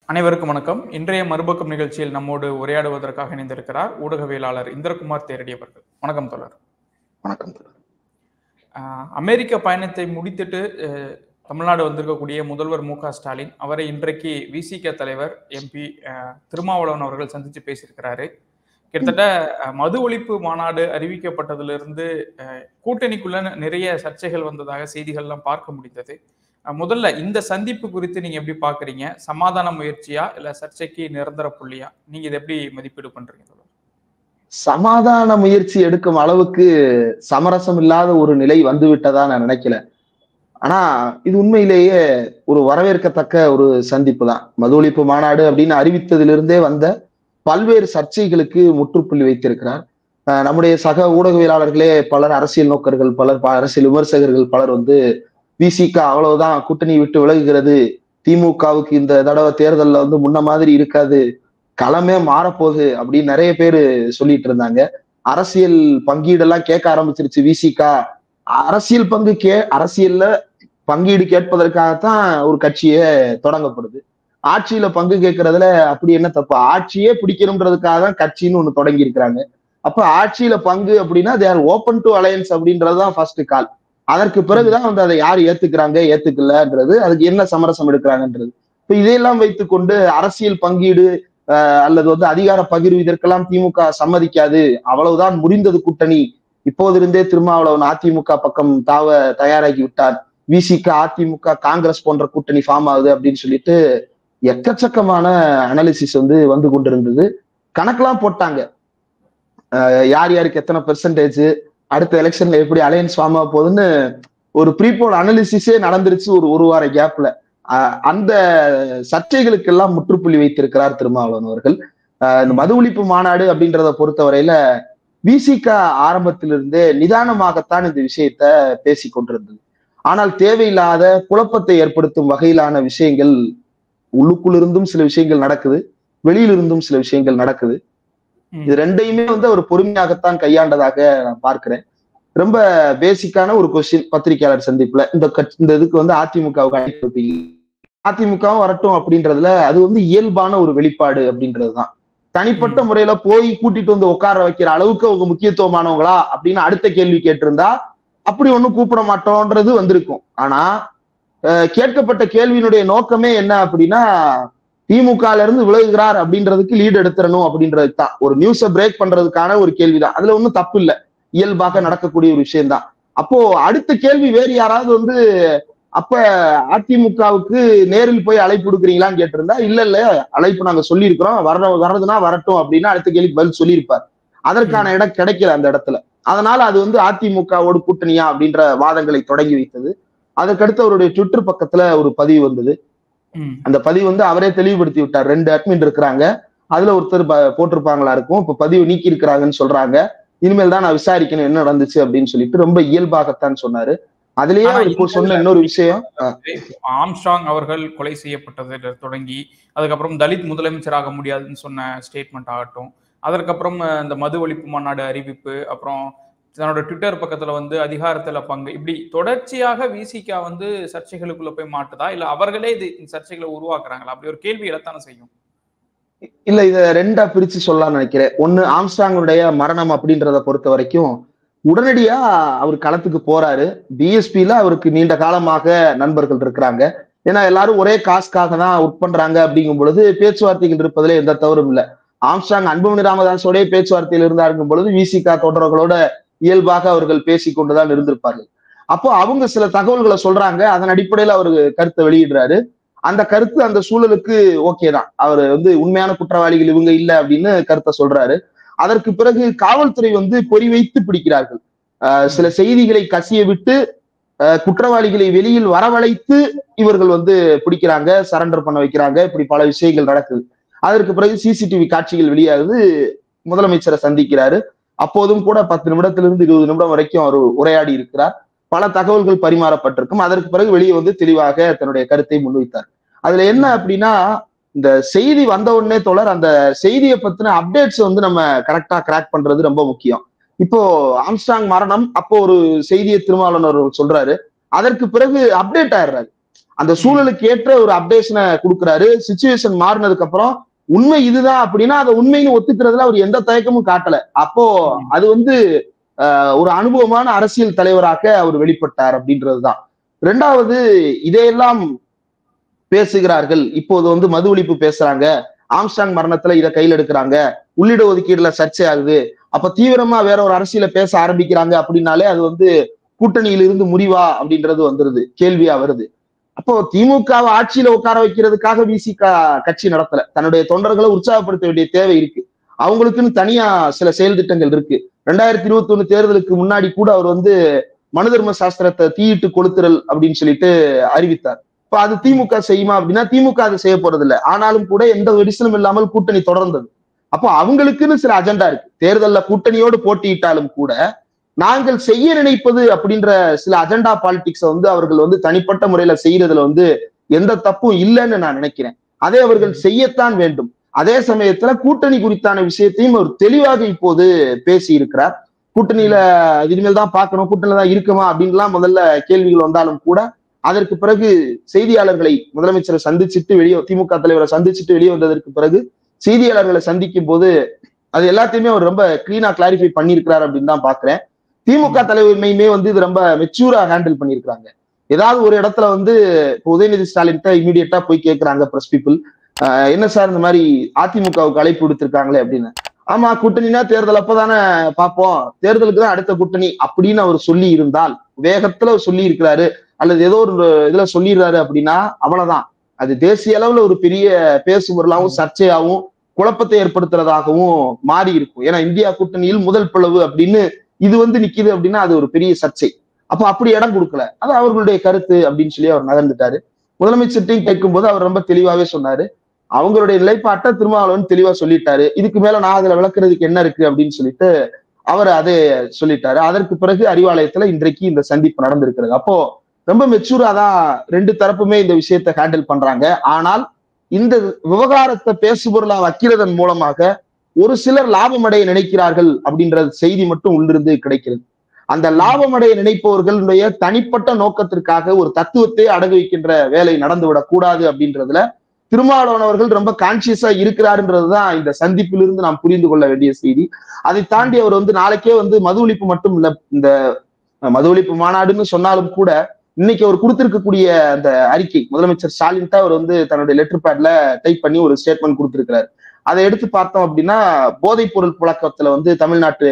அனைவருக்கும் வணக்கம். இன்றைய மறுபக்கம் நிகழ்ச்சியில் நம்மோடு உரையாடுவதற்காக இணைந்திருக்கிறார் ஊடகவியலாளர் இந்திரகுமார் தேரடி அவர்கள். வணக்கம் தோழர். வணக்கம். அமெரிக்க பயணத்தை முடித்துட்டு தமிழ்நாடு வந்திருக்கக்கூடிய முதல்வர் மு.க. ஸ்டாலின் அவரை இன்றைக்கு விசிக தலைவர் எம்பி திருமாவளவன் அவர்கள் சந்திச்சு பேசியிருக்கிறாரு. கிட்டத்தட்ட மது ஒழிப்பு மாநாடு அறிவிக்கப்பட்டதிலிருந்து கூட்டணிக்குள்ள நிறைய சர்ச்சைகள் வந்ததாக செய்திகள்லாம் பார்க்க முடிந்தது. முதல்ல இந்த சந்திப்பு குறித்து நீங்க எப்படி பாக்குறீங்க? சமாதான முயற்சியா இல்ல சர்ச்சைக்கு நிரந்தர புள்ளியா? நீங்க இதை எப்படி மதிப்பீடு பண்றீங்க? சமாதான முயற்சி எடுக்கும் அளவுக்கு சமரசம் இல்லாத ஒரு நிலை வந்துவிட்டதா நான் நினைக்கல. ஆனா இது உண்மையிலேயே ஒரு வரவேற்கத்தக்க ஒரு சந்திப்பு தான். மது ஒழிப்பு மாநாடு அப்படின்னு அறிவித்ததிலிருந்தே வந்த பல்வேறு சர்ச்சைகளுக்கு முற்றுப்புள்ளி வைத்திருக்கிறார். நம்முடைய சக ஊடகவியலாளர்களே பலர், அரசியல் நோக்கர்கள் பலர், அரசியல் விமர்சகர்கள் பலர் விசிக அவ்வளவுதான் கூட்டணி விட்டு விலகுகிறது, திமுகவுக்கு இந்த தடவை தேர்தல்ல முன்ன மாதிரி இருக்காது, களமே மாறப்போகுது அப்படின்னு நிறைய பேர் சொல்லிட்டு இருந்தாங்க. அரசியல் பங்கீடெல்லாம் கேட்க ஆரம்பிச்சிருச்சு விசிக. அரசியல்ல பங்கீடு கேட்பதற்காகத்தான் ஒரு கட்சியே தொடங்கப்படுது. ஆட்சியில பங்கு கேட்கறதுல அப்படி என்ன தப்பு? ஆட்சியே பிடிக்கணும்ன்றதுக்காக தான் கட்சின்னு ஒண்ணு தொடங்கி இருக்கிறாங்க. அப்ப ஆட்சியில பங்கு அப்படின்னா they are open to alliance அப்படின்றதுதான் ஃபர்ஸ்ட் கால். அதற்கு பிறகுதான் அதை யார் ஏத்துக்கிறாங்க ஏத்துக்கலன்றது, அதுக்கு என்ன சமரசம் எடுக்கிறாங்கன்றது. இப்ப இதையெல்லாம் வைத்துக்கொண்டு அரசியல் பங்கீடு அல்லது அதிகார பகிர்வு இதற்கெல்லாம் திமுக சம்மதிக்காது, அவ்வளவுதான் முறிந்தது கூட்டணி, இப்போதிருந்தே திருமாவளவன் அதிமுக பக்கம் தாவ தயாராகி விட்டார், விசிக அதிமுக காங்கிரஸ் போன்ற கூட்டணி ஃபார்ம் ஆகுது அப்படின்னு சொல்லிட்டு எக்கச்சக்கமான அனாலிசிஸ் வந்து கொண்டிருந்தது. கணக்கெல்லாம் போட்டாங்க, யார் யாருக்கு எத்தனை பெர்சன்டேஜ், அடுத்த எலெக்ஷன்ல எப்படி அலையன்ஸ் ஃபார்ம் ஆக போகுதுன்னு ஒரு ப்ரீபோல் அனாலிசிஸே நடந்துருச்சு ஒரு வார கேப்ல. அந்த சர்ச்சைகளுக்கெல்லாம் முற்றுப்புள்ளி வைத்திருக்கிறார் திருமாவளவன் அவர்கள். இந்த மது ஒழிப்பு மாநாடு அப்படின்றத பொறுத்தவரையில விசிக ஆரம்பத்திலிருந்தே நிதானமாகத்தான் இந்த விஷயத்த பேசி கொண்டிருந்தது. ஆனால் தேவையில்லாத குழப்பத்தை ஏற்படுத்தும் வகையிலான விஷயங்கள் உள்ளுக்குள்ளிருந்தும் சில விஷயங்கள் நடக்குது, வெளியிலிருந்தும் சில விஷயங்கள் நடக்குது. இது ரெண்டையுமே ஒரு பொறுமையாகத்தான் கையாண்டதாக நான் பார்க்கிறேன். ரொம்ப பேசிக்கான ஒரு கொஸ்டின் பத்திரிகையாளர் சந்திப்புல, இந்த இதுக்கு அதிமுகவுக்கு அழைப்பு, அதிமுகவும் வரட்டும் அப்படின்றதுல அது இயல்பான ஒரு வெளிப்பாடு அப்படின்றதுதான். தனிப்பட்ட முறையில போய் கூட்டிட்டு உட்கார வைக்கிற அளவுக்கு அவங்க முக்கியத்துவமானவங்களா அப்படின்னு அடுத்த கேள்வி கேட்டிருந்தா அப்படி ஒண்ணும் கூப்பிட மாட்டோம்ன்றது வந்திருக்கும். ஆனா கேட்கப்பட்ட கேள்வியினுடைய நோக்கமே என்ன அப்படின்னா, திமுகல இருந்து விலகுகிறார் அப்படின்றதுக்கு லீடு எடுத்துறணும் அப்படின்றது தான். ஒரு நியூஸை பிரேக் பண்றதுக்கான ஒரு கேள்விதான். அதுல ஒன்றும் தப்பு இல்லை, இயல்பாக நடக்கக்கூடிய ஒரு விஷயம்தான். அப்போ அடுத்த கேள்வி வேறு யாராவது அப்ப அதிமுகவுக்கு நேரில் போய் அழைப்பு கொடுக்குறீங்களான்னு கேட்டிருந்தா, இல்ல அழைப்பு நாங்க சொல்லியிருக்கிறோம், வர்றதுன்னா வரட்டும் அப்படின்னா அடுத்த கேள்விக்கு பதில் சொல்லியிருப்பார். அதற்கான இடம் கிடைக்கல அந்த இடத்துல. அதனால அது அதிமுகவோடு கூட்டணியா அப்படின்ற வாதங்களை தொடங்கி வைத்தது. அதற்கடுத்து அவருடைய ட்விட்டர் பக்கத்துல ஒரு பதிவு வந்தது. அந்த பதிவு அவரே தெளிவுபடுத்தி விட்டார். 2 அட்மின் இருக்கிறாங்க, அதுல ஒருத்தர் போட்டிருப்பாங்களா இருக்கும், இப்ப பதிவு நீக்கி இருக்கிறாங்கன்னு சொல்றாங்க, இனிமேல் தான் நான் விசாரிக்கணும் என்ன நடந்துச்சு அப்படின்னு சொல்லிட்டு ரொம்ப இயல்பாகத்தான் சொன்னாரு. அதுலயே அவர் இப்போ சொன்ன இன்னொரு விஷயம், ஆம்ஸ்ட்ராங் அவர்கள் கொலை செய்யப்பட்டதுல தொடங்கி அதுக்கப்புறம் தலித் முதலமைச்சராக முடியாதுன்னு சொன்ன ஸ்டேட்மெண்ட் ஆகட்டும், அதற்கப்புறம் இந்த மது ஒழிப்பு மாநாடு அறிவிப்பு, அப்புறம் தன்னோட ட்விட்டர் பக்கத்துல அதிகாரத்துல பங்கு, இப்படி தொடர்ச்சியாக விசிக சர்ச்சைகளுக்குள்ள போய் மாட்டுதா இல்ல அவர்களே இது சர்ச்சைகளை உருவாக்குறாங்களா? அப்படி ஒரு கேள்வி எழத்தானே செய்யும். இல்ல, இத ரெண்டா பிரிச்சு சொல்லலாம்னு நினைக்கிறேன். ஒண்ணு, ஆம்ஸ்ட்ராங்குடைய மரணம் அப்படின்றத பொறுத்த வரைக்கும் உடனடியா அவர் களத்துக்கு போறாரு. பிஎஸ்பியில அவருக்கு நீண்ட காலமாக நண்பர்கள் இருக்கிறாங்க. ஏன்னா எல்லாரும் ஒரே காசுக்காக தான் ஒர்க் பண்றாங்க அப்படிங்கும் பொழுது பேச்சுவார்த்தைகள் இருப்பதுல எந்த தவறும் இல்லை. ஆம்ஸ்ட்ராங் அன்புமணி ராமதாஸோட பேச்சுவார்த்தையில் இருந்தாருங்கும் பொழுது விசிக தொடர்களோட இயல்பாக அவர்கள் பேசிக்கொண்டுதான் இருந்திருப்பார்கள். அப்போ அவங்க சில தகவல்களை சொல்றாங்க, அதன் அடிப்படையில் அவரு கருத்தை வெளியிடுறாரு. அந்த கருத்து அந்த சூழலுக்கு ஓகே தான், அவர் உண்மையான குற்றவாளிகள் இவங்க இல்லை அப்படின்னு கருத்தை சொல்றாரு. அதற்கு பிறகு காவல்துறை பொறி வைத்து பிடிக்கிறார்கள். சில செய்திகளை கசிய விட்டு குற்றவாளிகளை வெளியில் வரவழைத்து இவர்கள் பிடிக்கிறாங்க, சரண்டர் பண்ண வைக்கிறாங்க. இப்படி பல விஷயங்கள் நடக்குது. அதற்கு பிறகு சிசிடிவி காட்சிகள் வெளியாகுது, முதலமைச்சரை சந்திக்கிறாரு. அப்போதும் கூட 10 நிமிடத்திலிருந்து 20 நிமிடம் வரைக்கும் அவர் உரையாடி இருக்கிறார். பல தகவல்கள் பரிமாறப்பட்டிருக்கும். அதற்கு பிறகு வெளியே தெளிவாக தன்னுடைய கருத்தை முன்வைத்தார். அதுல என்ன அப்படின்னா, இந்த செய்தி வந்த உடனே தோழர் அந்த செய்தியை பத்தின அப்டேட்ஸ் நம்ம கரெக்டா கிராக் பண்றது ரொம்ப முக்கியம். இப்போ ஆம்ஸ்ட்ராங் மரணம் அப்போ ஒரு செய்தியை திருமாவளவன் சொல்றாரு, அதற்கு பிறகு அப்டேட் ஆயிடுறாரு. அந்த சூழலுக்கு ஏற்ற ஒரு அப்டேஷனை கொடுக்குறாரு. சிச்சுவேஷன் மாறினதுக்கு அப்புறம் உண்மை இதுதான் அப்படின்னா அதை உண்மைன்னு ஒத்துக்கிறதுல அவர் எந்த தயக்கமும் காட்டல. அப்போ அது வந்து ஒரு அனுபவமான அரசியல் தலைவராக அவர் வெளிப்பட்டார் அப்படின்றதுதான். ரெண்டாவது, இதையெல்லாம் பேசுகிறார்கள், இப்போது வந்து மது ஒழிப்பு பேசுறாங்க, ஆம்ஸ்டாங் மரணத்துல இதை கையில் எடுக்கிறாங்க, உள்ளிட ஒதுக்கீடுல சர்ச்சை ஆகுது, அப்ப தீவிரமா வேற ஒரு அரசியல பேச ஆரம்பிக்கிறாங்க அப்படின்னாலே அது வந்து கூட்டணியிலிருந்து முறிவா அப்படின்றது வந்துருது, கேள்வியா வருது. அப்போ திமுகவை ஆட்சியில உட்கார வைக்கிறதுக்காக விசிக கட்சி நடத்தல, தன்னுடைய தொண்டர்களை உற்சாகப்படுத்த வேண்டிய தேவை இருக்கு. அவங்களுக்குன்னு தனியா சில செயல் திட்டங்கள் இருக்கு. 2021 தேர்தலுக்கு முன்னாடி கூட அவர் வந்து மனு தர்ம சாஸ்திரத்தை தீயிட்டு கொளுத்துறல் அப்படின்னு சொல்லிட்டு அறிவித்தார். இப்ப அது திமுக செய்யுமா அப்படின்னா திமுக அதை செய்ய போறது இல்லை. ஆனாலும் கூட எந்த விரிசலும் இல்லாமல் கூட்டணி தொடர்ந்தது. அப்போ அவங்களுக்குன்னு சில அஜெண்டா இருக்கு. தேர்தல்ல கூட்டணியோடு போட்டியிட்டாலும் கூட நாங்கள் செய்ய நினைப்பது அப்படின்ற சில அஜெண்டா பாலிடிக்ஸை வந்து அவர்கள் வந்து தனிப்பட்ட முறையில செய்யறதுல வந்து எந்த தப்பும் இல்லைன்னு நான் நினைக்கிறேன். அதை அவர்கள் செய்யத்தான் வேண்டும். அதே சமயத்துல கூட்டணி குறித்தான விஷயத்தையும் அவர் தெளிவாக இப்போது பேசி இருக்கிறார். கூட்டணியில இனிமேல் தான் பார்க்கணும், கூட்டணியில தான் இருக்குமா அப்படின்லாம் முதல்ல கேள்விகள் வந்தாலும் கூட அதற்கு பிறகு செய்தியாளர்களை முதலமைச்சரை சந்திச்சுட்டு வெளியே, திமுக தலைவரை சந்திச்சுட்டு வெளியே வந்ததற்கு பிறகு செய்தியாளர்களை சந்திக்கும் போது அது எல்லாத்தையுமே அவர் ரொம்ப கிளீனா கிளாரிஃபை பண்ணியிருக்கிறார் அப்படின்னு தான் பாக்குறேன். திமுக தலைமையுமே வந்து இது ரொம்ப மெச்சூரா ஹேண்டில் பண்ணியிருக்காங்க. ஏதாவது ஒரு இடத்துல வந்து உதயநிதி ஸ்டாலின் இமீடியட்டா போய் கேட்கிறாங்க பிரஸ் பீப்புள், என்ன சார் இந்த மாதிரி அதிமுகவுக்கு அழைப்பு விடுத்திருக்காங்களே அப்படின்னு. ஆமா, கூட்டணினா தேர்தல் அப்பதானே பார்ப்போம், தேர்தலுக்கு தான் அடுத்த கூட்டணி அப்படின்னு அவர் சொல்லி இருந்தால், வேகத்துல சொல்லி இருக்கிறாரு அல்லது ஏதோ ஒரு இதுல சொல்லிடுறாரு அப்படின்னா அவ்வளவுதான், அது தேசிய அளவுல ஒரு பெரிய பேசுபொருளாகவும் சர்ச்சையாகவும் குழப்பத்தை ஏற்படுத்துறதாகவும் மாறி இருக்கும். ஏன்னா இந்தியா கூட்டணியில் முதல் பிளவு அப்படின்னு இது வந்து நிக்குது அப்படின்னா அது ஒரு பெரிய சர்ச்சை. அப்ப அப்படி இடம் கொடுக்கல, அது அவர்களுடைய கருத்து அப்படின்னு சொல்லி அவர் நகர்ந்துட்டாரு. முதலமைச்சர்கிட்டையும் கேட்கும் போது அவர் ரொம்ப தெளிவாவே சொன்னாரு, அவங்களுடைய நிலைப்பாட்டை திருமாவளவன் தெளிவா சொல்லிட்டாரு, இதுக்கு மேல நான் அதுல விளக்குறதுக்கு என்ன இருக்கு அப்படின்னு சொல்லிட்டு அவர் அதை சொல்லிட்டாரு. அதற்கு பிறகு அறிவாலயத்துல இன்றைக்கு இந்த சந்திப்பு நடந்திருக்கிறது. அப்போ ரொம்ப மெச்சூரா தான் ரெண்டு தரப்புமே இந்த விஷயத்தை ஹேண்டில் பண்றாங்க. ஆனால் இந்த விவகாரத்தை பேசுபொருளா வைக்கிறதன் மூலமாக ஒரு சிலர் லாபம் அடைய நினைக்கிறார்கள் அப்படின்ற செய்தி மட்டும் உள்ளிருந்து கிடைக்கிறது. அந்த லாபம் அடைய நினைப்பவர்களுடைய தனிப்பட்ட நோக்கத்திற்காக ஒரு தத்துவத்தை அடகு வைக்கின்ற வேலை நடந்துவிடக் கூடாது அப்படின்றதுல திருமாவளவன் அவர்கள் ரொம்ப கான்சியஸா இருக்கிறாருன்றதுதான் இந்த சந்திப்பிலிருந்து நாம் புரிந்து கொள்ள வேண்டிய செய்தி. அதை தாண்டி அவர் வந்து நாளைக்கே வந்து மது ஒழிப்பு மட்டும் இல்ல, இந்த மது ஒழிப்பு மாநாடுன்னு சொன்னாலும் கூட இன்னைக்கு அவர் கொடுத்திருக்கக்கூடிய அந்த அறிக்கை, முதலமைச்சர் ஸ்டாலின் தான் அவர் வந்து தன்னுடைய லெட்டர் பேட்ல டைப் பண்ணி ஒரு ஸ்டேட்மெண்ட் கொடுத்திருக்கிறார். அதை எடுத்து பார்த்தோம் அப்படின்னா போதைப் பொருள் புழக்கத்துல வந்து தமிழ்நாட்டு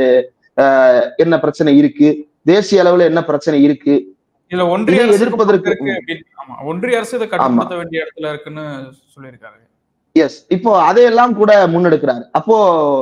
என்ன பிரச்சனை இருக்கு, தேசிய அளவுல என்ன பிரச்சனை இருக்கு, இதுல ஒன்றிய எதிர்ப்பதற்கு ஒன்றிய அரசு இதை கட்டுப்படுத்த வேண்டிய இடத்துல இருக்குன்னு சொல்லியிருக்காரு. எஸ், இப்போ அதையெல்லாம் கூட முன்னெடுக்கிறாரு. அப்போ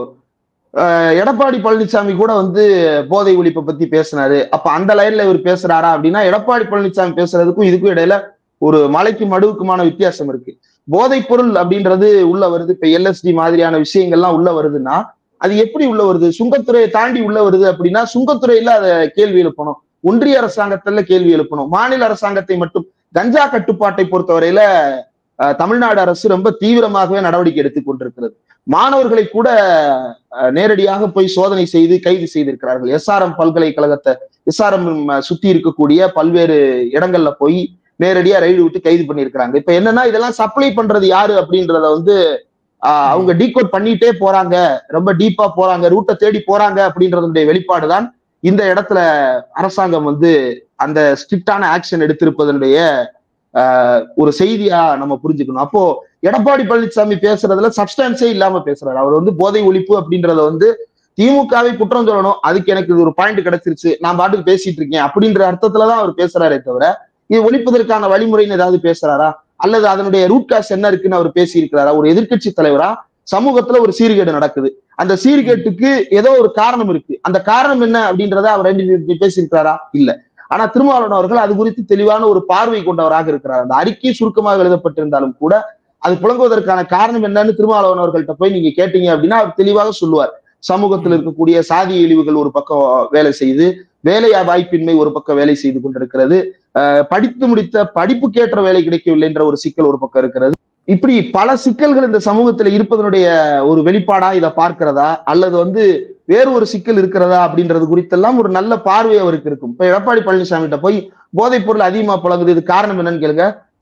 எடப்பாடி பழனிசாமி கூட வந்து போதை ஒழிப்பை பத்தி பேசினாரு. அப்ப அந்த லைன்ல இவர் பேசுறாரா அப்படின்னா எடப்பாடி பழனிசாமி பேசுறதுக்கும் இதுக்கும் இடையில ஒரு மலைக்கு மடுவுக்குமான வித்தியாசம் இருக்கு. போதைப் பொருள் அப்படின்றது உள்ள வருது, இப்ப LSD மாதிரியான விஷயங்கள்லாம் உள்ள வருதுன்னா அது எப்படி உள்ள வருது, சுங்கத்துறையை தாண்டி உள்ள வருது அப்படின்னா சுங்கத்துறையில அதை கேள்வி எழுப்பணும், ஒன்றிய அரசாங்கத்துல கேள்வி எழுப்பணும். மாநில அரசாங்கத்தை மட்டும், கஞ்சா கட்டுப்பாட்டை பொறுத்தவரையில தமிழ்நாடு அரசு ரொம்ப தீவிரமாகவே நடவடிக்கை எடுத்துக் கொண்டிருக்கிறது. மாணவர்களை கூட நேரடியாக போய் சோதனை செய்து கைது செய்திருக்கிறார்கள். SRM பல்கலைக்கழகத்தை, SRM சுத்தி இருக்கக்கூடிய பல்வேறு இடங்கள்ல போய் நேரடியா ரைடு விட்டு கைது பண்ணியிருக்கிறாங்க. இப்ப என்னன்னா இதெல்லாம் சப்ளை பண்றது யாரு அப்படின்றத வந்து அவங்க டீகோட் பண்ணிட்டே போறாங்க, ரொம்ப டீப்பா போறாங்க, ரூட்டை தேடி போறாங்க அப்படின்றதுடைய வெளிப்பாடுதான் இந்த இடத்துல அரசாங்கம் வந்து அந்த ஸ்ட்ரிக்டான ஆக்ஷன் எடுத்திருப்பதனுடைய ஒரு செய்தியா நம்ம புரிஞ்சுக்கணும். அப்போ எடப்பாடி பழனிசாமி பேசுறதுல சப்ஸ்டான்ஸே இல்லாம பேசுறாரு. அவர் வந்து போதை ஒழிப்பு அப்படின்றத வந்து திமுகவை குற்றம் சொல்லணும், அதுக்கு எனக்கு இது ஒரு பாயிண்ட் கிடைச்சிருச்சு, நான் பாட்டுக்கு பேசிட்டு இருக்கேன் அப்படின்ற அர்த்தத்துலதான் அவர் பேசுறாரே தவிர இது ஒழிப்பதற்கான வழிமுறைன்னு ஏதாவது பேசுறாரா அல்லது அதனுடைய ரூட் காஸ் என்ன இருக்குன்னு அவர் பேசி இருக்கிறாரா? ஒரு எதிர்கட்சி தலைவரா சமூகத்துல ஒரு சீர்கேடு நடக்குது, அந்த சீர்கேட்டுக்கு ஏதோ ஒரு காரணம் இருக்கு, அந்த காரணம் என்ன அப்படின்றத அவர் பேசியிருக்கிறாரா? இல்ல. ஆனா திருமாவளவன் அவர்கள் அது குறித்து தெளிவான ஒரு பார்வை கொண்டவராக இருக்கிறார். அந்த அறிக்கை சுருக்கமாக எழுதப்பட்டிருந்தாலும் கூட அது புழங்குவதற்கான காரணம் என்னன்னு திருமாவளவன் அவர்கள்ட்ட போய் நீங்க கேட்டீங்க அப்படின்னா அவர் தெளிவாக சொல்லுவார். சமூகத்தில் இருக்கக்கூடிய சாதிய இழிவுகள் ஒரு பக்கம் வேலை செய்து, வேலை வாய்ப்பின்மை ஒரு பக்கம் வேலை செய்து கொண்டிருக்கிறது, படித்து முடித்த படிப்புக்கேற்ற வேலை கிடைக்கவில்லை என்ற ஒரு சிக்கல் ஒரு பக்கம் இருக்கிறது. இப்படி பல சிக்கல்கள் இந்த சமூகத்துல இருப்பதனுடைய ஒரு வெளிப்பாடா இதை பார்க்கிறதா அல்லது வந்து வேறு ஒரு சிக்கல் இருக்கிறதா அப்படின்றது குறித்தெல்லாம் ஒரு நல்ல பார்வை அவருக்கு இருக்கும். இப்ப எடப்பாடி பழனிசாமி கிட்ட போய் போதைப் பொருள் அதிகமா புழங்குது, இது காரணம் என்னன்னு கேளுங்க,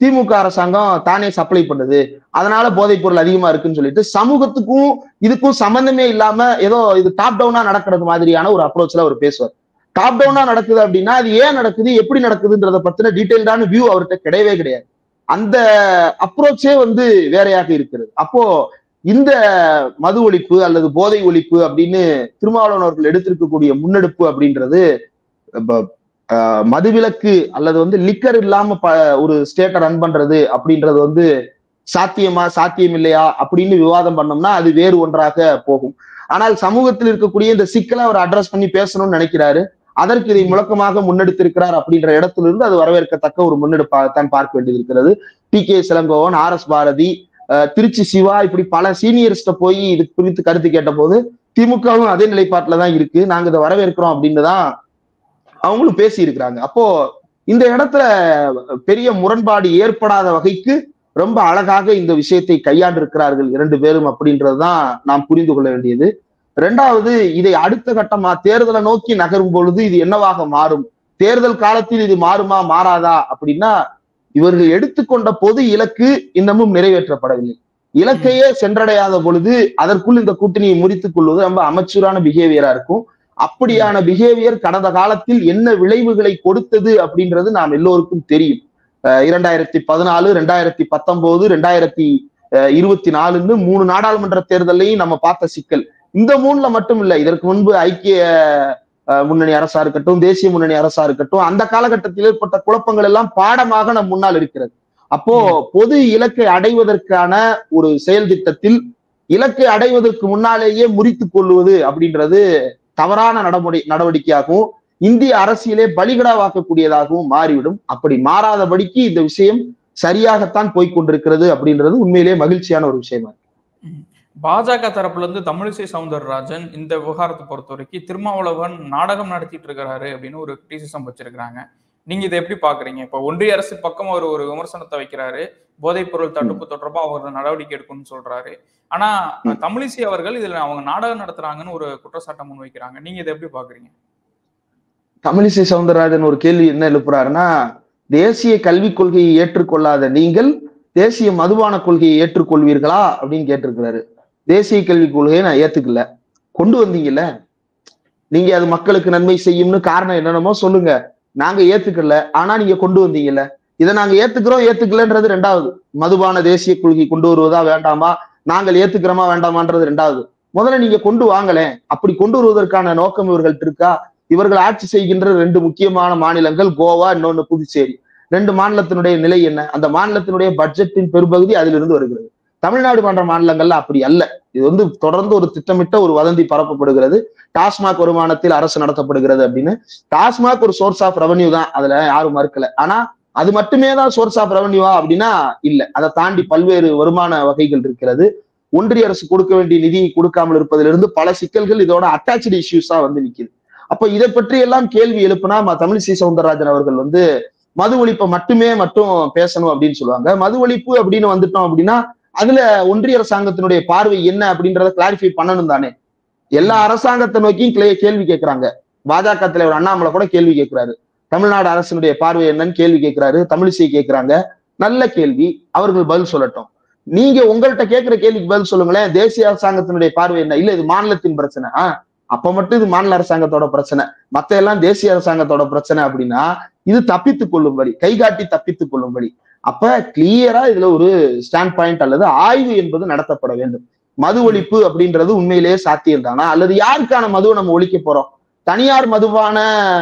திமுக அரசாங்கம் தானே சப்ளை பண்ணுது, அதனால போதைப் பொருள் அதிகமா இருக்குன்னு சொல்லிட்டு சமூகத்துக்கும் இதுக்கும் சம்பந்தமே இல்லாம ஏதோ இது டாப் டவுனா நடக்கிறது மாதிரியான ஒரு அப்ரோச்ல அவர் பேசுவார். டாப் டவுனா நடக்குது அப்படின்னா அது ஏன் நடக்குது, எப்படி நடக்குதுன்றத பத்தின டீடைல்டான வியூ அவர்கிட்ட கிடையவே கிடையாது. அந்த அப்ரோச்சே வேறையாக இருக்கிறது. அப்போ இந்த மது ஒழிப்பு அல்லது போதை ஒழிப்பு அப்படின்னு திருமாவளவன் அவர்கள் எடுத்திருக்கக்கூடிய முன்னெடுப்பு அப்படின்றது மதுவிலக்கு அல்லது லிக்கர் இல்லாம ஒரு ஸ்டேட்டை ரன் பண்றது அப்படின்றது சாத்தியமா சாத்தியம் இல்லையா அப்படின்னு விவாதம் பண்ணோம்னா அது வேறு ஒன்றாக போகும். ஆனால் சமூகத்தில் இருக்கக்கூடிய இந்த சிக்கலை அவர் அட்ரஸ் பண்ணி பேசணும்னு நினைக்கிறாரு, அதற்கு இதை முழக்கமாக முன்னெடுத்திருக்கிறார் அப்படின்ற இடத்துல இருந்து அது வரவேற்கத்தக்க ஒரு முன்னெடுப்பாகத்தான் பார்க்க வேண்டியது இருக்கிறது. டி.கே. இளங்கோவன், ஆர்.எஸ். பாரதி, திருச்சி சிவா, இப்படி பல சீனியர்ஸ்ட போய் இது குறித்து கருத்து கேட்ட போது திமுகவும் அதே நிலைப்பாட்டுல தான் இருக்கு, நாங்க இதை வரவேற்கிறோம் அப்படின்னு தான் அவங்களும் பேசி இருக்கிறாங்க. அப்போ இந்த இடத்துல பெரிய முரண்பாடு ஏற்படாத வகைக்கு ரொம்ப அழகாக இந்த விஷயத்தை கையாண்டு இருக்கிறார்கள் இரண்டு பேரும் அப்படின்றதுதான் நாம் புரிந்து கொள்ள வேண்டியது. இரண்டாவது, இதை அடுத்த கட்டமா தேர்தலை நோக்கி நகரும் பொழுது இது என்னவாக மாறும், தேர்தல் காலத்தில் இது மாறுமா மாறாதா அப்படின்னா, இவர்கள் எடுத்துக்கொண்ட பொது இலக்கு இன்னமும் நிறைவேற்றப்படவில்லை. இலக்கையே சென்றடையாத பொழுது அதற்குள் இந்த கூட்டணியை முறித்துக் கொள்வது ரொம்ப அமைச்சரான பிஹேவியரா இருக்கும். அப்படியான பிஹேவியர் கடந்த காலத்தில் என்ன விளைவுகளை கொடுத்தது அப்படின்றது நாம் எல்லோருக்கும் தெரியும். 2014, 2019, 2024 3 நாடாளுமன்ற தேர்தலையும் நம்ம பார்த்த சிக்கல் இந்த 3ல மட்டும் இல்ல. இதற்கு முன்பு ஐக்கிய முன்னணி அரசா இருக்கட்டும், தேசிய முன்னணி அரசா இருக்கட்டும், அந்த காலகட்டத்தில் ஏற்பட்ட குழப்பங்கள் எல்லாம் பாடமாக நம் முன்னால் இருக்கிறது. அப்போ பொது இலக்கை அடைவதற்கான ஒரு செயல் திட்டத்தில் இலக்கை அடைவதற்கு முன்னாலேயே முறித்துக் கொள்வது அப்படின்றது தவறான நடவடிக்கையாகவும் இந்திய அரசியலே பலிகடாவாக்கக்கூடியதாகவும் மாறிவிடும். அப்படி மாறாதபடிக்கு இந்த விஷயம் சரியாகத்தான் போய்கொண்டிருக்கிறது அப்படின்றது உண்மையிலேயே மகிழ்ச்சியான ஒரு விஷயமா இருக்கு. பாஜக தரப்புல இருந்து தமிழிசை சவுந்தரராஜன் இந்த விவகாரத்தை பொறுத்த வரைக்கும் திருமாவளவன் நாடகம் நடத்திட்டு இருக்கிறாரு அப்படின்னு ஒரு கிரிட்டிசிசம் வச்சிருக்கிறாங்க. நீங்க இதை எப்படி பாக்குறீங்க? இப்ப ஒன்றிய அரசு பக்கம் அவர் ஒரு விமர்சனத்தை வைக்கிறாரு, போதைப் பொருள் தடுப்பு தொடர்பா அவர் நடவடிக்கை எடுக்கணும்னு சொல்றாரு. ஆனா தமிழிசை அவர்கள் இதுல அவங்க நாடகம் நடத்துறாங்கன்னு ஒரு குற்றச்சாட்டை முன் வைக்கிறாங்க. நீங்க இதை எப்படி பாக்குறீங்க? தமிழிசை சவுந்தரராஜன் ஒரு கேள்வி என்ன எழுப்புறாருன்னா, தேசிய கல்விக் கொள்கையை ஏற்றுக்கொள்ளாத நீங்கள் தேசிய மதுபான கொள்கையை ஏற்றுக்கொள்வீர்களா அப்படின்னு கேட்டிருக்கிறாரு. தேசிய கல்விக் கொள்கையை நான் ஏத்துக்கல, கொண்டு வந்தீங்கல்ல நீங்க, அது மக்களுக்கு நன்மை செய்யும்னு காரணம் என்னென்னமோ சொல்லுங்க, நாங்க ஏத்துக்கல, ஆனா நீங்க கொண்டு வந்தீங்கல்ல, இதை நாங்க ஏத்துக்கலன்றது ரெண்டாவது. மதுபான தேசிய கொள்கை கொண்டு வருவதா வேண்டாமா, நாங்கள் ஏத்துக்கிறோமா வேண்டாமான்றது ரெண்டாவது. முதல்ல நீங்க கொண்டு வாங்கலேன். அப்படி கொண்டு வருவதற்கான நோக்கம் இவர்கள்ட்ட இருக்கா? இவர்கள் ஆட்சி செய்கின்ற 2 முக்கியமான மாநிலங்கள் கோவா, இன்னொன்னு புதுச்சேரி. 2 மாநிலத்தினுடைய நிலை என்ன? அந்த மாநிலத்தினுடைய பட்ஜெட்டின் பெரும்பகுதி அதிலிருந்து வருகிறது. தமிழ்நாடு போன்ற மாநிலங்கள்ல அப்படி அல்ல. இது தொடர்ந்து ஒரு திட்டமிட்ட ஒரு வதந்தி பரப்பப்படுகிறது. டாஸ்மாக் வருமானத்தில் அரசு நடத்தப்படுகிறது அப்படின்னு. டாஸ்மாக் ஒரு சோர்ஸ் ஆஃப் ரெவன்யூ தான், அதுல யாரும் மறுக்கல. ஆனா அது மட்டுமே தான் சோர்ஸ் ஆஃப் ரெவன்யூவா அப்படின்னா இல்ல. அதை தாண்டி பல்வேறு வருமான வகைகள் இருக்கிறது. ஒன்றிய அரசு கொடுக்க வேண்டிய நிதியை கொடுக்காமல் இருப்பதிலிருந்து பல சிக்கல்கள் இதோட அட்டாச்டு இஷ்யூஸா நிக்குது. அப்ப இதை பற்றி எல்லாம் கேள்வி எழுப்புனா தமிழிசை சவுந்தரராஜன் அவர்கள் மது ஒழிப்பை மட்டும் பேசணும் அப்படின்னு சொல்லுவாங்க. மது ஒழிப்பு அப்படின்னு வந்துட்டோம் அப்படின்னா அதுல ஒன்றிய அரசாங்கத்தினுடைய பார்வை என்ன அப்படின்றத கிளாரிஃபை பண்ணணும் தானே. எல்லா அரசாங்கத்தை நோக்கியும் கேள்வி கேட்கிறாங்க. பாஜக தலைவர் அண்ணாமலை கூட கேள்வி கேட்கிறாரு, தமிழ்நாடு அரசினுடைய பார்வை என்னன்னு கேள்வி கேட்கிறாரு, தமிழிசை கேட்கிறாங்க. நல்ல கேள்வி, அவர்கள் பதில் சொல்லட்டும். நீங்க உங்கள்கிட்ட கேட்கிற கேள்விக்கு பதில் சொல்லுங்களேன். தேசிய அரசாங்கத்தினுடைய பார்வை என்ன? இல்ல இது மாநிலத்தின் பிரச்சனை, அப்ப மட்டும் இது மாநில அரசாங்கத்தோட பிரச்சனை, மத்த எல்லாம் தேசிய அரசாங்கத்தோட பிரச்சனை அப்படின்னா இது தப்பித்துக் கொள்ளும்படி, கைகாட்டி தப்பித்துக் கொள்ளும்படி. அப்ப கிளியரா இதுல ஒரு ஸ்டாண்ட் பாயிண்ட் அல்லது ஆய்வு என்பது நடத்தப்பட வேண்டும். மது ஒழிப்பு அப்படின்றது உண்மையிலேயே சாத்தியம் தானா, அல்லது யாருக்கான மதுவை நம்ம ஒழிக்க போறோம்? தனியார் மதுவான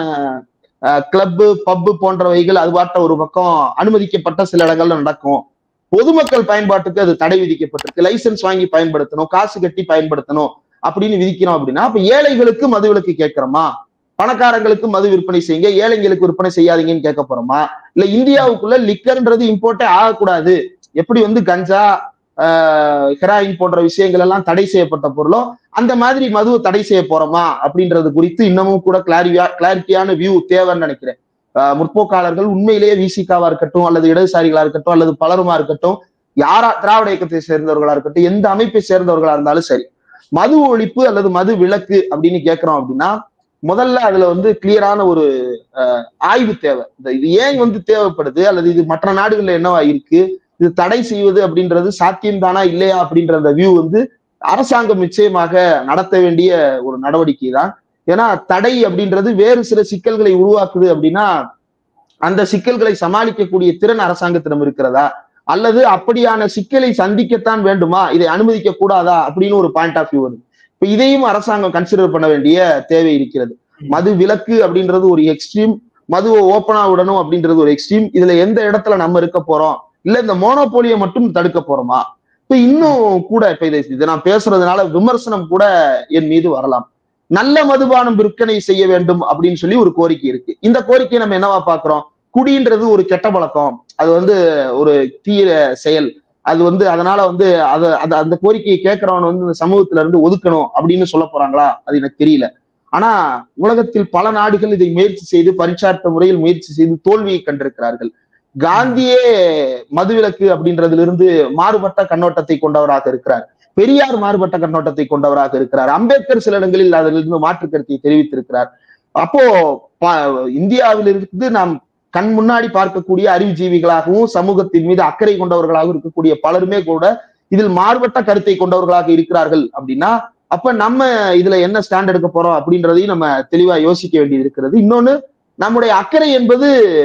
கிளப்பு, பப்பு போன்றவைகள் அது பாட்ட ஒரு பக்கம் அனுமதிக்கப்பட்ட சில இடங்கள்ல நடக்கும். பொதுமக்கள் பயன்பாட்டுக்கு அது தடை விதிக்கப்பட்டிருக்கு. லைசன்ஸ் வாங்கி பயன்படுத்தணும், காசு கட்டி பயன்படுத்தணும் அப்படின்னு விதிக்கிறோம். அப்படின்னா அப்ப ஏழைகளுக்கு மது விலக்கு கேட்கிறோமா? பணக்காரங்களுக்கு மது விற்பனை செய்யுங்க, ஏழைங்களுக்கு விற்பனை செய்யாதீங்கன்னு கேட்க போறோமா? இல்ல இந்தியாவுக்குள்ள லிக்கர்ன்றது இம்போர்ட்டே ஆகக்கூடாது, எப்படி கஞ்சா, ஹெராயின் போன்ற விஷயங்கள் எல்லாம் தடை செய்யப்பட்ட பொருளோ அந்த மாதிரி மதுவை தடை செய்ய போறோமா அப்படின்றது குறித்து இன்னமும் கூட கிளாரிட்டியான வியூ தேவைன்னு நினைக்கிறேன். முற்போக்காளர்கள் உண்மையிலேயே விசிகாவா இருக்கட்டும், அல்லது இடதுசாரிகளா இருக்கட்டும், அல்லது பலருமா இருக்கட்டும், யாரா திராவிட இயக்கத்தை சேர்ந்தவர்களா இருக்கட்டும், எந்த அமைப்பை சேர்ந்தவர்களா இருந்தாலும் சரி, மது ஒழிப்பு அல்லது மது விலக்கு அப்படின்னு கேட்கிறோம் அப்படின்னா முதல்ல அதுல வந்து கிளியரான ஒரு ஆய்வு தேவை. இது ஏன் வந்து தேவைப்படுது, அல்லது இது மற்ற நாடுகள்ல என்னவா இருக்கு, இது தடை செய்வது அப்படின்றது சாத்தியம்தானா இல்லையா அப்படின்ற அந்த வியூ வந்து அரசாங்கம் நிச்சயமாக நடத்த வேண்டிய ஒரு நடவடிக்கை தான். ஏன்னா தடை அப்படின்றது வேறு சில சிக்கல்களை உருவாக்குது அப்படின்னா அந்த சிக்கல்களை சமாளிக்கக்கூடிய திறன் அரசாங்கத்திடம் இருக்கிறதா, அல்லது அப்படியான சிக்கலை சந்திக்கத்தான் வேண்டுமா, இதை அனுமதிக்க கூடாதா அப்படின்னு ஒரு பாயிண்ட் ஆஃப் வியூ வருது. இப்ப இதையும் அரசாங்கம் கன்சிடர் பண்ண வேண்டிய தேவை இருக்கிறது. மது விலக்கு அப்படின்றது ஒரு எக்ஸ்ட்ரீம், மதுவை ஓப்பனா விடணும் அப்படின்றது ஒரு எக்ஸ்ட்ரீம். இதுல எந்த இடத்துல நம்ம இருக்க போறோம், இல்ல இந்த மோனோபோலியை மட்டும் தடுக்க போறோமா? இப்ப இன்னும் கூட இப்ப இதை நான் பேசுறதுனால விமர்சனம் கூட என் மீது வரலாம். நல்ல மதுபானம் விற்பனை செய்ய வேண்டும் அப்படின்னு சொல்லி ஒரு கோரிக்கை இருக்கு. இந்த கோரிக்கையை நம்ம என்னவா பாக்குறோம், குடின்றது ஒரு கெட்ட பழக்கம், அது வந்து ஒரு தீய செயல், அது வந்து அதனால வந்து அந்த கோரிக்கையை கேட்கிறவன் வந்து இந்த சமூகத்துல இருந்து ஒதுக்கணும் அப்படின்னு சொல்ல போறாங்களா, அது எனக்கு தெரியல. ஆனா உலகத்தில் பல நாடுகள் இதை முயற்சி செய்து பரீட்சார்த்த முறையில் முயற்சி செய்து தோல்வியை கண்டிருக்கிறார்கள். காந்தியே மதுவிலக்கு அப்படின்றதுல இருந்து மாறுபட்ட கண்ணோட்டத்தை கொண்டவராக இருக்கிறார். பெரியார் மாறுபட்ட கண்ணோட்டத்தை கொண்டவராக இருக்கிறார். அம்பேத்கர் சில இடங்களில் அதிலிருந்து மாற்று கருத்தை தெரிவித்திருக்கிறார். அப்போ இந்தியாவிலிருந்து நாம் கண் முன்னாடி பார்க்கக்கூடிய அறிவுஜீவிகளாகவும் சமூகத்தின் மீது அக்கறை கொண்டவர்களாகவும் இருக்கக்கூடிய பலருமே கூட இதில் மாறுபட்ட கருத்தை கொண்டவர்களாக இருக்கிறார்கள் அப்படின்னா அப்ப நம்ம இதுல என்ன ஸ்டாண்ட் எடுக்க போறோம் அப்படின்றதையும் நம்ம தெளிவா யோசிக்க வேண்டியது இருக்கிறது. இன்னொன்னு, நம்முடைய அக்கறை என்பது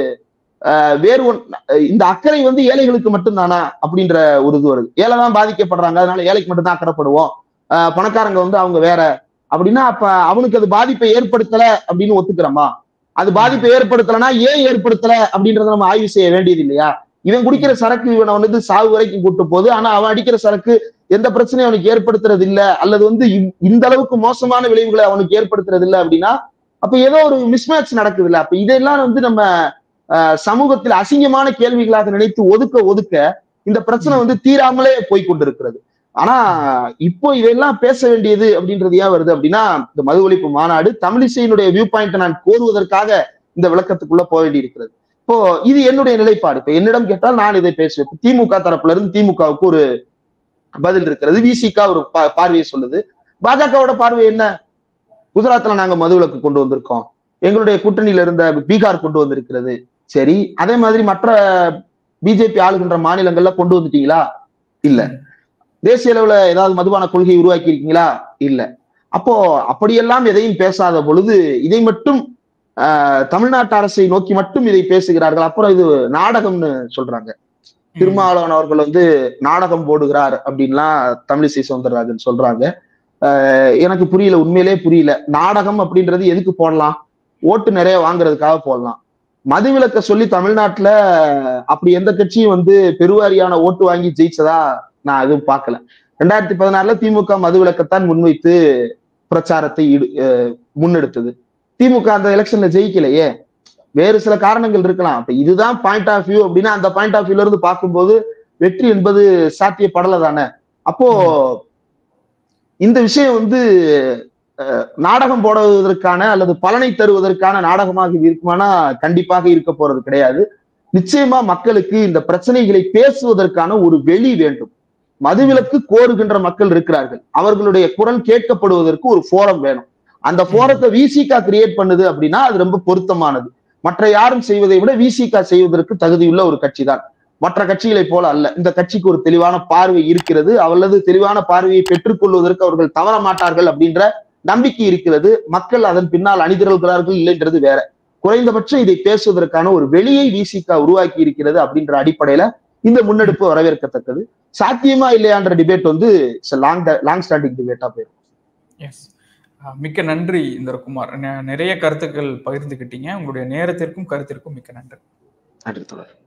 வேறு இந்த அக்கறை வந்து ஏழைகளுக்கு மட்டும்தானா அப்படின்ற ஒரு இது வருது. ஏழை தான் பாதிக்கப்படுறாங்க, அதனால ஏழைக்கு மட்டும்தான் அக்கறைப்படுவோம், பணக்காரங்க வந்து அவங்க வேற அப்படின்னா அப்ப அவனுக்கு அது பாதிப்பை ஏற்படுத்தல அப்படின்னு ஒத்துக்கிறோமா? அது பாதிப்பை ஏற்படுத்தலைன்னா ஏன் ஏற்படுத்தல அப்படின்றத நம்ம ஆய்வு செய்ய வேண்டியது இல்லையா? இவன் குடிக்கிற சரக்கு இவனை வந்து சாவு வரைக்கும் கூட்டு போகுது, ஆனா அவன் அடிக்கிற சரக்கு எந்த பிரச்சனையும் அவனுக்கு ஏற்படுத்துறது இல்ல, அல்லது வந்து இந்த அளவுக்கு மோசமான விளைவுகளை அவனுக்கு ஏற்படுத்துறது இல்லை அப்படின்னா அப்ப ஏதோ ஒரு மிஸ்மேட்ச் நடக்குது இல்ல. அப்ப இதெல்லாம் வந்து நம்ம சமூகத்தில் அசிங்கமான கேள்விகளாக நினைத்து ஒதுக்க இந்த பிரச்சனை வந்து தீராமலே போய்கொண்டிருக்கிறது. ஆனா இப்போ இதெல்லாம் பேச வேண்டியது அப்படின்றது ஏன் வருது அப்படின்னா, இந்த மது ஒழிப்பு மாநாடு தமிழிசையினுடைய வியூ பாயிண்ட் நான் கோருவதற்காக இந்த விளக்கத்துக்குள்ள போக வேண்டி இருக்கிறது. இப்போ இது என்னுடைய நிலைப்பாடு. இப்ப என்னிடம் கேட்டால் நான் இதை பேசுவேன். திமுக தரப்புல இருந்து திமுகவுக்கு ஒரு பதில் இருக்கிறது, விசிக ஒரு பார்வையை சொல்லுது. பாஜகவோட பார்வை என்ன? குஜராத்ல நாங்க மதுவிலக்கு கொண்டு வந்திருக்கோம், எங்களுடைய கூட்டணியில இருந்த பீகார் கொண்டு வந்திருக்கிறது. சரி, அதே மாதிரி மற்ற பிஜேபி ஆளுகின்ற மாநிலங்கள்ல கொண்டு வந்துட்டீங்களா? இல்ல. தேசிய அளவுல ஏதாவது மதுபான கொள்கையை உருவாக்கி இருக்கீங்களா? இல்ல. அப்போ அப்படியெல்லாம் எதையும் பேசாத பொழுது இதை மட்டும் தமிழ்நாட்டு அரசை நோக்கி மட்டும் இதை பேசுகிறார்கள். அப்புறம் இது நாடகம்னு சொல்றாங்க. திருமாவளவன் அவர்கள் வந்து நாடகம் போடுகிறார் அப்படின்லாம் தமிழிசை சவுந்தரராஜன் சொல்றாங்க. எனக்கு புரியல, உண்மையிலே புரியல. நாடகம் அப்படின்றது எதுக்கு போடலாம்? ஓட்டு நிறைய வாங்குறதுக்காக போடலாம். மதுவிலக்க சொல்லி தமிழ்நாட்டுல அப்படி எந்த கட்சியும் வந்து பெருவாரியான ஓட்டு வாங்கி ஜெயிச்சதா நான் எதுவும் பார்க்கல. 2016 திமுக மதுவிலக்கத்தான் முன்வைத்து பிரச்சாரத்தை முன்னெடுத்தது. திமுக அந்த எலெக்ஷன்ல ஜெயிக்கலையே, வேறு சில காரணங்கள் இருக்கலாம். அப்ப இதுதான் பாயிண்ட் ஆஃப் வியூ அப்படின்னா அந்த பாயிண்ட் ஆஃப் வியூல இருந்து பார்க்கும்போது வெற்றி என்பது சாத்தியப்படல தானே. அப்போ இந்த விஷயம் வந்து நாடகம் போடுவதற்கான அல்லது பலனை தருவதற்கான நாடகமாக இருக்குமானா கண்டிப்பாக இருக்க போறது கிடையாது. நிச்சயமா மக்களுக்கு இந்த பிரச்சனைகளை பேசுவதற்கான ஒரு வெளி வேண்டும். மதுவிலக்கு கோருகின்ற மக்கள் இருக்கிறார்கள், அவர்களுடைய குரல் கேட்கப்படுவதற்கு ஒரு ஃபோரம் வேணும். அந்த ஃபோரத்தை விசிக கிரியேட் பண்ணுது அப்படின்னா அது ரொம்ப பொருத்தமானது. மற்ற யாரும் செய்வதை விட விசிக செய்வதற்கு தகுதியுள்ள ஒரு கட்சி தான், மற்ற கட்சிகளை போல அல்ல. இந்த கட்சிக்கு ஒரு தெளிவான பார்வை இருக்கிறது, அல்லது தெளிவான பார்வையை பெற்றுக்கொள்வதற்கு அவர்கள் தவற மாட்டார்கள் அப்படின்ற நம்பிக்கை இருக்கிறது. மக்கள் அதன் பின்னால் அணிதிரள்கிறார்கள் இல்லைன்றது வேற. குறைந்தபட்சம் இதை பேசுவதற்கான ஒரு வெளியை விசிக உருவாக்கி இருக்கிறது அப்படின்ற அடிப்படையில இந்த முன்னெடுப்பு வரவேற்கத்தக்கது. சாத்தியமா இல்லையான்ற டிபேட் வந்து லாங் ஸ்டாண்டிங் டிபேட்டா போயிடும். மிக்க நன்றி இந்திரகுமார், நிறைய கருத்துக்கள் பகிர்ந்துக்கிட்டீங்க. உங்களுடைய நேரத்திற்கும் கருத்திற்கும் மிக்க நன்றி. நன்றி தொடர்.